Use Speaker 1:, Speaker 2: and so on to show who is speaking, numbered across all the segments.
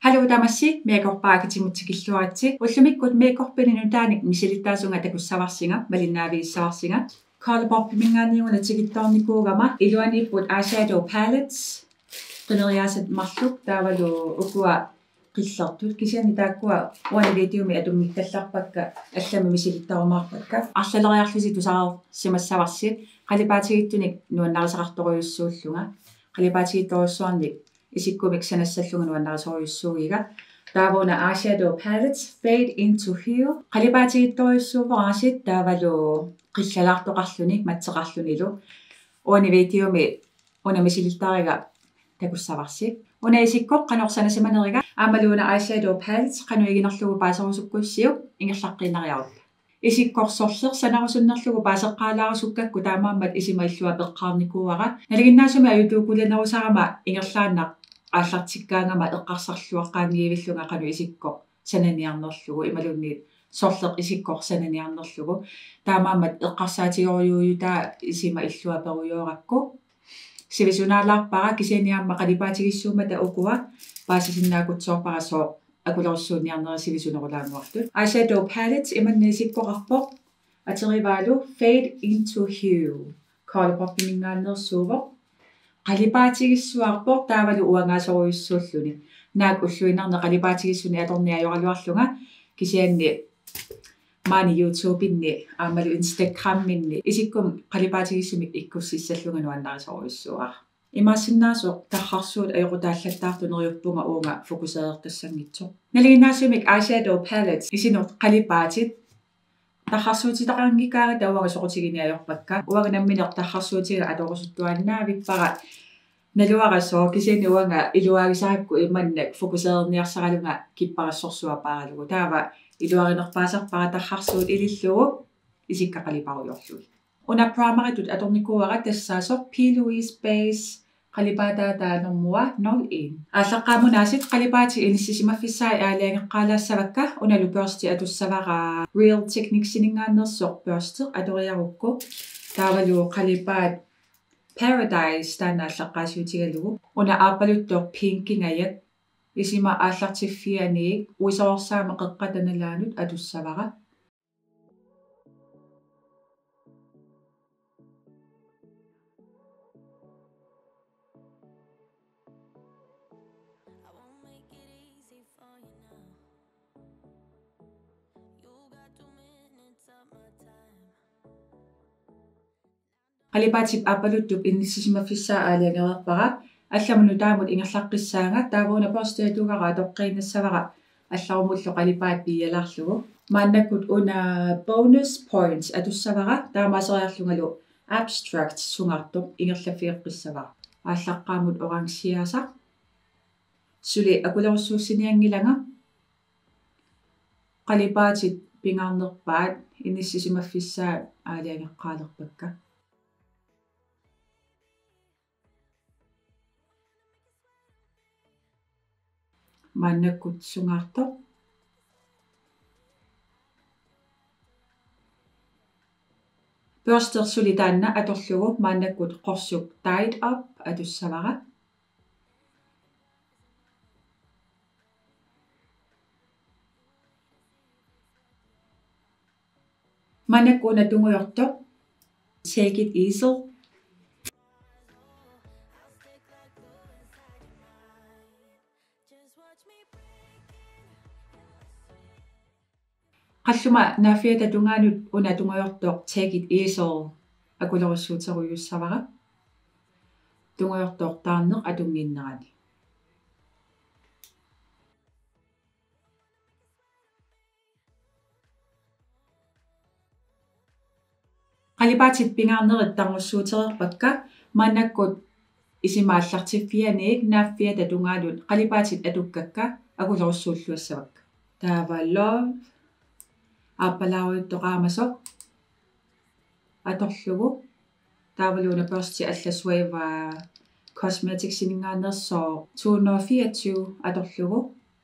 Speaker 1: Hallo tamassi meekorpaakatimutikilluaratsi ullumikkut meekorpini nutaanik misilitaasunga takussavarsinga malinaaviissaavarsinga Colourpop mingaanniunguna tikittornikuugama iluaniipput eyeshadow palettes qimeriaasat marluk taavalu ukua qillertut kisiani taakkua uaniviitiumi atungitallarpakka allami misilittarumaarpakka arlaleriarlusi tusarar simassavarsi qalipaatigittunik nuannariseqartoruyussuullunga qalipaatigittorussuarnik isikkumik sanassallunga nuannarisoruйuссууgiga taavuna eyeshadow palettes fade into hue qalipaatigittoruyussuuvoraasit taavalu qillalaartoqarluni matseqarlunilu uaniviitiumi unamisililtariga takussavarsi una isikkoq qanorsanasimaneriga aammaluuna eyeshadow palettes qanuiginerlugu paaserusukkuissiu ingerlaqqinariarut isikkorsorler sanarusunnerlugu paaseqqaalaarusukakku taamaammat isimaillua peqqaarnikuuara naliginnaasumi ayutuukulenerusarama ingerlaannaq ааллартиккаангама эққарсарлуаққаангиивиллунга қану исикко сананиарнерлугу ималунниит сорлеқ исиккор сананиарнерлугу таамаамат эққарсаатигориуйутаа исима иллуа перуйооракку сивисунаалаарпара кисианиаамма қалипаатигиссуумата укуа паасисиннаакутсоорпарасоо акулерусsuunniarneri сивисунерулаангуартут eyeshadow palettes иманна исиккоқарпоқ атериваалу fade into hue Colourpop мингааннерсуувоқ qalipaatigисsuarpoq taavalu uangaasoriussuulluni naak ulluinarne qalipaatigissuni atorniajorluarlunga kisianni maani YouTubeinni aammalu Instagramminni isikkum qalipaatigissumik ikkussissallunga nuannarisoruissuara imaassinnaasoq tarrarsuut ajoqutaallattaartuneriuppunga uunga fokuseertassangitsoq naliginnaasumik eyeshadow palettes isinort qalipaatit таррарсуутитақарнгикаага тауага соқутигиниажорпакка уаганамминеқ таррарсуутига аторусуттуаннаавиппара налуарасоо кисиани уанга илуаагисаракку иманнак фокусеерниарсаралунга киппарассорсуапааралугу таава илуаринерпаасарпара таррарсуут илиллугу исиккақалипаруйорлуги уна primary-тут аторникууара тассаасоқ P.Louise Base qalipaatataanermua 01 ааллаққаамунаасит qalipaati иниссисимаффиссаа аалиангеққалаассавакка уналу пёрсти атуссавара real technique синингааннерсоқ пёрстеқ аториарукку таавалу qalipаат paradise танааллаққаасиутигалугу уна ааппалуттоқ пинкингаяк исима ааллартиффианиик уисоорсаама қеққатаналаанут атуссавара qalipaatik aapaluttup innissisimaffissaa aaliangereerpara алламуну таамут ингерлаққиссаанга таавуна постеатугара тоққииннассавара алларумуллу qalipаат пиалаарлугу мааннаккут уна bonus points атуссавара таамаасериарлунгалу abstract сунгаартоқ ингерлаффиэққиссавара ааллаққаамут орангсиаса сули акулеруссууссиниангилага qalipaatit пингаарнерпаат инниссисимаффиссаа аалиангеққаалерпакка маннаккут сунгаартоқ пёрстерсули таанна аторлугу мааннаккут қорсук tied up атуссавара маннаккуна тунгуйортоқ take it easy qalлума наафиата тунгаанут уна тунгуйортоқ take it easy акулерусsuuтеруйуссавара тунгуйортоқ таарнеқ атунгииннерани qalipaatit pingаарnerit tarnussuutererpakka maannakkut isimaallартиффианиик нааффиата тунгаанут qalipaatit atukkakka акулерусsuulluassavakka таава love ааппалааруйуттоqaamasoq аторлугу таавалуна пёрсти алласуава cosmetic синингаанерсоо 224 аторлугу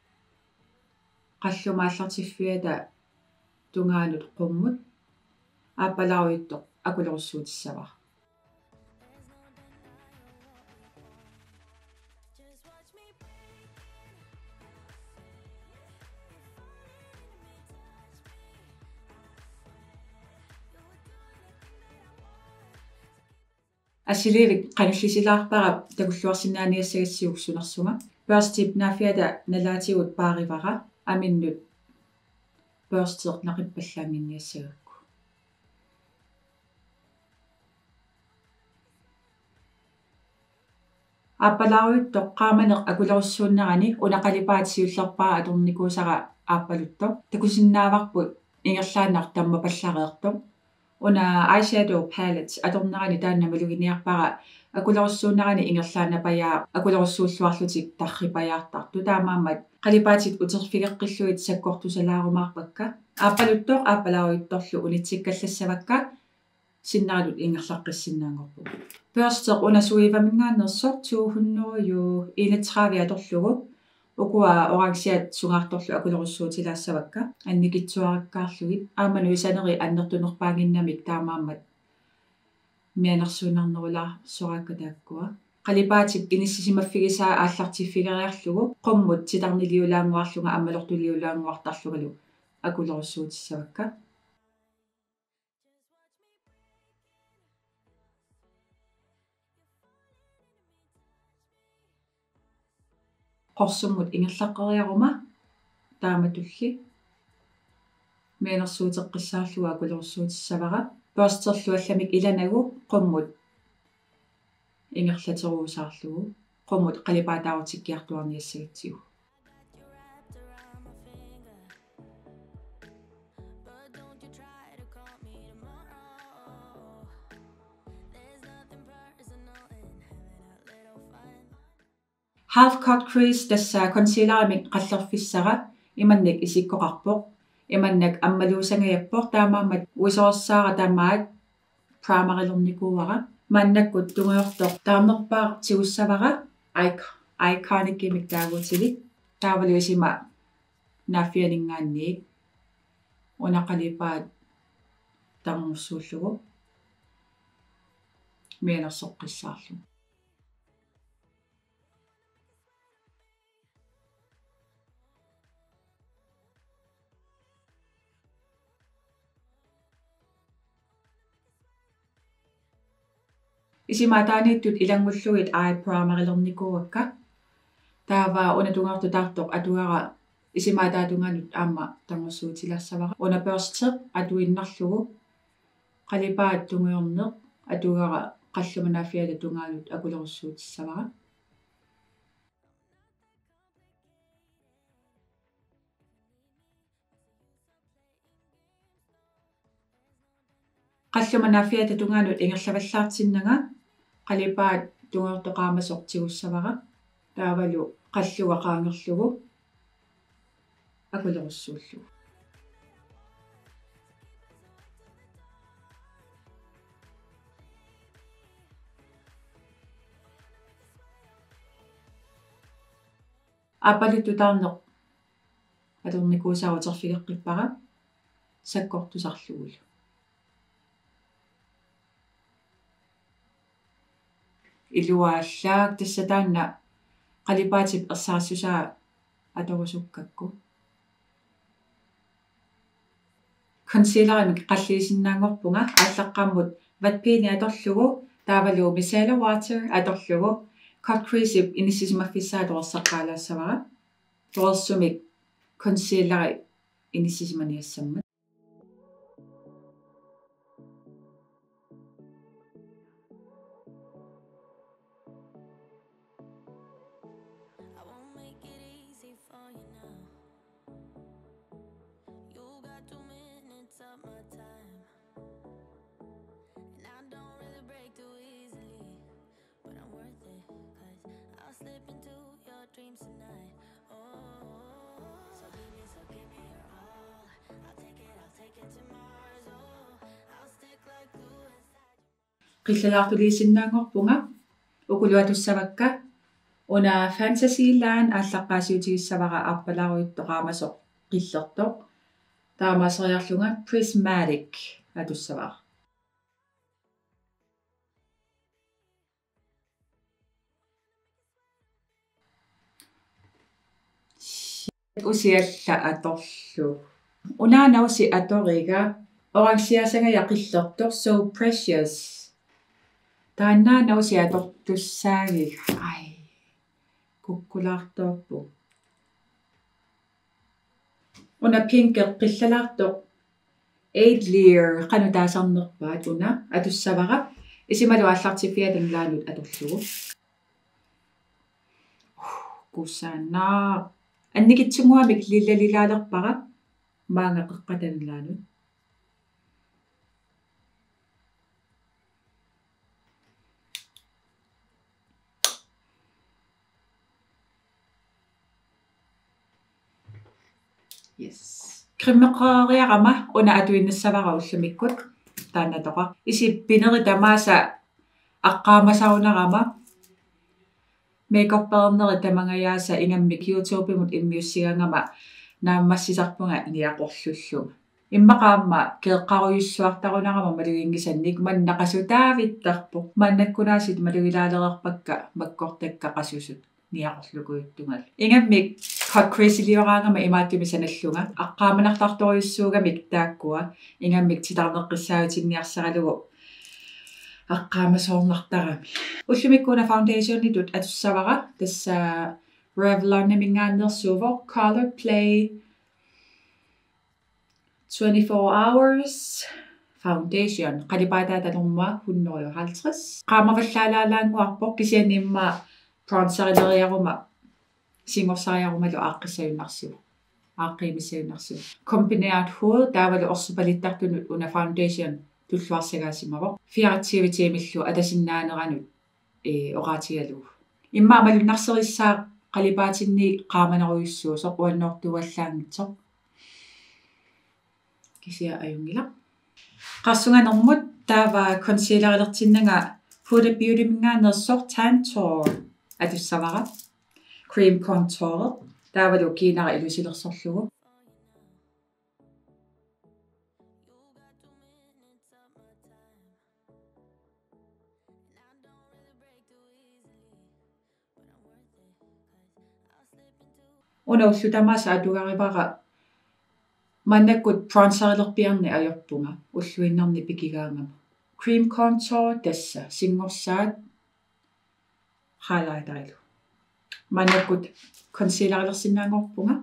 Speaker 1: qallumaallартиффиата тунгаанут qumмут ааппалааруйуттоq акулерусsuутиссава Asilivik qanullisilaarpara takulluarsinnaaniassagassiuksunarsunga. First tip naafiada nalaatigut paarivara aminnut first naqippallaaminniassagakku. Aappalaaruitto qaamaneq akulerussuunnerani unaqalipaatiullerpaa atornikuusara aappalutto takusinnaavarput ingerlaannar tammapallaqeerto una eyeshadow palette atornerani taannamaluginiarpara akulerussuunnerani ingerlaannapajaa akulerussuulluarlutik tarripajaartartu taamaammat qalipaatit uterfigeqqilluit sakkortusalaarumaarpakka aappaluttoq aappalaaruittorlu unitsikkallassavakka sinnaalut ingerlaqqissinnaangorpu. First una suivamingaannersoq 200 31 atorlugu ukua orangiat sungaartorlu akulerussuutilaassavakka annikitsuarakkaarlugit aamanu isaneri annertunerpaanginnamik taamaammat mianersuunarnerulaa soraakka taakkua qalipaatik inissisimaffigisaa aallartiffigeриарlugu qummut sitarniliulaanguarlunga ammalortuliulaanguartarlugalu akulerussuutissavakka. Qorsummut ingerlaqqeriaruma taamatulli mianersuuteqqissaarluga akulerussuutissavara paasterluallamik ilanagu qummut ingerlateruusaarlugu qummut qalipaataarutikkiartuarniassagatsigu. Half cut crease tassa concealeramik qallerfissara imannak isikkoqarpoq imannak ammaluusangayappoq taamaammat uisorsaara taamaat primerilernikuuara mannakkut tungeortoq taarnerpaaq tigussavara iconic-imik taaguutilik taavalu isima naafianingaanniik unaqalipaat tarngussuullugu mianersoqqissaarlu. Isimaataaniittut ilangulluit eye primerilernikuuakka taava una tungeortu taartoq atuara isimaataatunganut aamma tangussuutilassavara una pörsteq atuinnarlugu qalipaat tungeorneq atuara qallumanaafiala tungaalut akulerussuutissavara. Qallumanaafiala tungaalut ingerlavallaartinnanga qalipaat tungeortoqaamasortigussavara taavalu qalluga qaangerlugu akulerussuullugu. Aappalututaarneq atornikuusaaruterfigeqqippara sakkortusarlugul. Iluaallaak tassataanna qalipaatip ersaarsusaa atorusukkakku. Concealeramik qalliisinnaangorpunga aalleqqaammut vatpiini atorlugu taavalu micellar water atorlugu cut crease inissisimaffisaa toorsaqqaalaassavara toorsumik concealari inissisimaniassammat. Qillalaartuliisinnaangorpunga ukuluatussavakka una Fantasyland ааllaqqaasiutigissavara aappalaaruittoqaamasoq qillertoq taamaaseriarlunga prismatic atussavara. Usialla atorlu unaanausi atoriga orangiasanga yaqillertoq so precious Taannaa nausia tortussaagi. Ai. Kukkulaartoorpu. Una pinker qillalaartoq 8 layer qanutaasarnerpaat una atussavara. Isimalu allartifiatan laanut atorlugu. Kussaannaa. Annikitsunguamik lillalilaalerpara maanga qeqqatan laanut. Yes. Qimeriaasat una atuinnassavara ullamikkut taannatoqa. Isi pineri tamaasa aqqaamasarunarama makeup-perneri tamangayaasa ingammik YouTube-imut immiussigaangama naammassisarpunga niaqorlullu. Immaqaamma keeqqaruyussuartarunarama maluingisannik mannaqasutaavittarpu mannakkunaasit maluilaalererpakka makkortakka qasusut niaqorluguittungal. Ingammik hot crazy liораангама имааттумисаналлунга аққааманартарторюссуугамик тааккуа ингаmmик титарнеққиссаавитинниарсаралугу аққаамасоорнартарами уллумиккуна фаундейшоннитут атуссавара тасса Revlon мингааннерсууво Color Play 24 hours foundation qalipataatanorma 150 qaamavallaalaalаангуарпо кисианимма bronzerileriaruma singorsariarumalu aaqqissayunnarsivu aaqqimissayunnarsivu kombinerat hoved taavalu orsupalittartunut una foundation tulluarsagaasimaво fiarattivitiimillu atasinnaanеранут oraatigalu imma amalunnarserissaa qalipaatinni qaamaneruyussuu soquannoortuallaangitsoq kisia ajungila qarsunganermut taava concealerilertinnanga Hudabeauty mingaannersoq Tantour atussavara cream contour taavalu kiinara ilusilersorlugu una ullutamaasa atugarivara mannakkut bronzerilerpiarni ajorpunga ulluinnerni pikigaangama cream contour tassa singorsaat highlightailu mannakkut concealerilersinnaangorpunga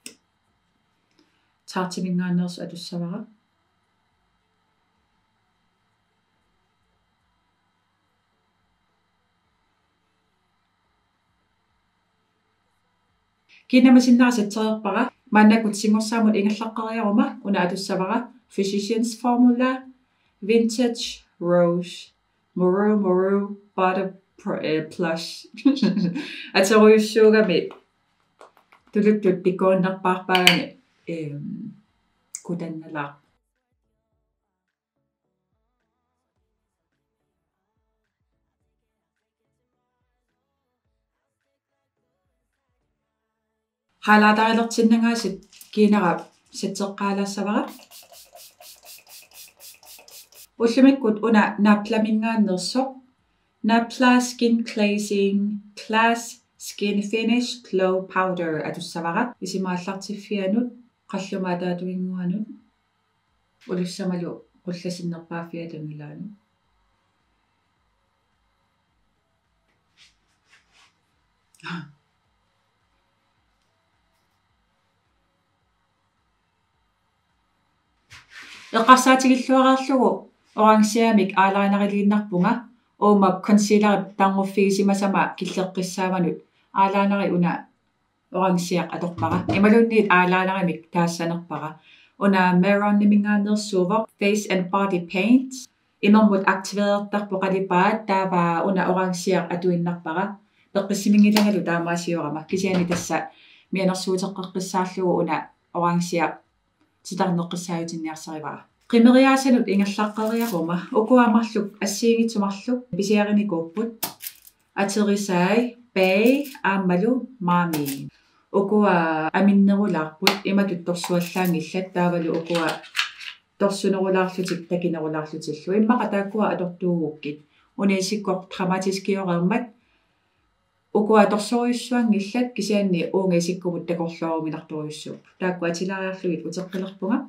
Speaker 1: Tarte mingaanners atussavara kinamasinnaarasatsererpara mannakkut singorsaamut ingallaqqeriaruma una atussavara physicians formula vintage rose Murumuru butter plush ateruyussuugami tuluttut pikoonnerpaarpaagani kutannalaar haalaatarilertinnangaasit kiinara satseqqaalaassavara ullumikut una Nabla mingaannersoq Nabla skin glazing glass skin finish glow powder atussavara isimaallartiffianut qallumaataatuinguanut ulussamalu qullasinnerpaafiatangilaanu eqqarsaatigilluaraarlugu oransiamik eyelineriliinnarpunga uuma concealer tangorfigisimasama killeqqissaavanut eyeliner una oransiaq atorpara imalunniit eyelinerimik taassanerpara una maroon nimingaannersuuvoq face and body paint imermut aktiveertarpu qalipaat taava una oransiaq atuinnarpara peqqissimingilangalu taamaasiorama kisiani tassa mianersuuteqqeqqissaallugu una oransiaq titarneqqissaajutinniarsarivara qimeriaasanut ingallaqqeriaruma ukuamarluk assiingitsumarluk pisiarinikuupput aterisaai Bay aammalu Mami ukua aminnerulaarput imatut torsuallaangillat taavalu ukua torsunerulaarlutik takinerulaarlutillu immaqataakua atortuugukkit uniisikkoq dramatiskiorermat ukua torsoruyussuangillat kisianni uungisikkumut takorluaruminartoruyussuup taakku atilariarlugit uteqqilerpunga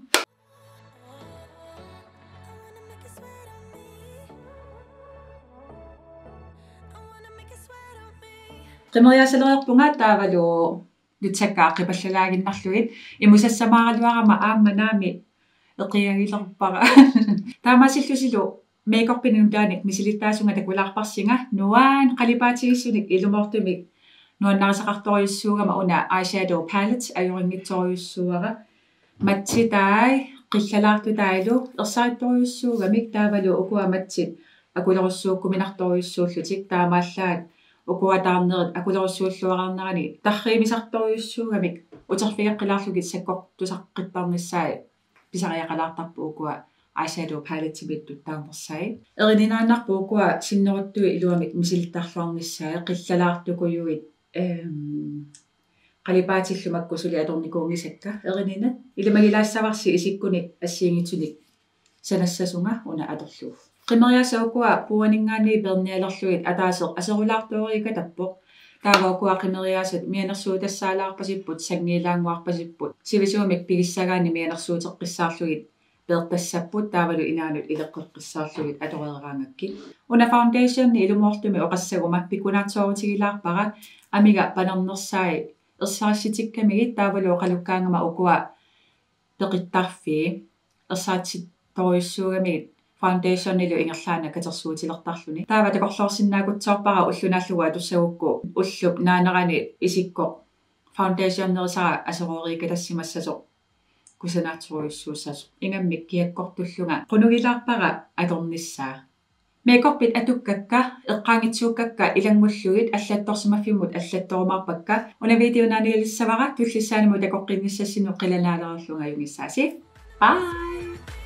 Speaker 1: qimeriaasalererpunga taavalu NUTAAT qipallalaaginnarlugit imusassamaaraluarama aammanaami eqiagilerpara taamasillusilu makeup-pinun taanik misilittaasunga takulaarparsinga nuaan qalipaatigissunik ilumortumik nuannarasaqartoriussuugama una eyeshadow palette ajuringittoriussuara matsitai qillalaartutailu ersaarittoriussuugamik taavalu ukuamatsit akulerussuukkuminartoriussuullutik taamaallaat ukuataarnerit akulerussuulluararnerani tarriimisartoriussuugamik uterfigeqqilaarlugit sakkortusaqqittarnissaai pisariaqalaartarpu ukua eyeshadow palette bittut taammersai erininaannarpu ukua sinneruttui iluamik misilittarluarnissaai qillalaartukuyuit qalipaatillumakkusuli atornikuungisakka erinina ilimagilaassavaarsi isikkunik assiingitunik sanassasunga una atorluuf qimeriaasa ukua puaningaani pernialerluit ataaseq aserulaartuoriika tappoq taava ukua qimeriaasat mianersuutassaalаарpasipput sangiilaanguarpasipput sivisuumik pigissagaani mianersuuteqqissaarlugit pertassapput taavalu inaanut ileqqeqqissaarlugit atoreraangakki una foundation ni ilumuortumi oqassaguma pikunaatsoorutigilaarpara amiga panernersaai ersaarsitikkamigit taavalu oqalukkaangama ukua peqittarfii ersaatittoriussuugamigit foundation nilu ingerlaana katersuutilertarluni taava takorloorsinnaakutsoorpara ullunaallugu atussagukku ullup naanerani isikko foundation nerisara aserooriikatassimassasoq kusanaartoriussuussasoq ingammik kiakkortullunga qunugilaarpara atornissaa makeup-it atukkakka eqqaangitsuukkakka ilangmullugit аллатторсимаффиммут аллатторумаарпакка уна видеонаанилиссавара туллиссааниму такоққиннссассину қиланааlererlunga юнгиссааси bye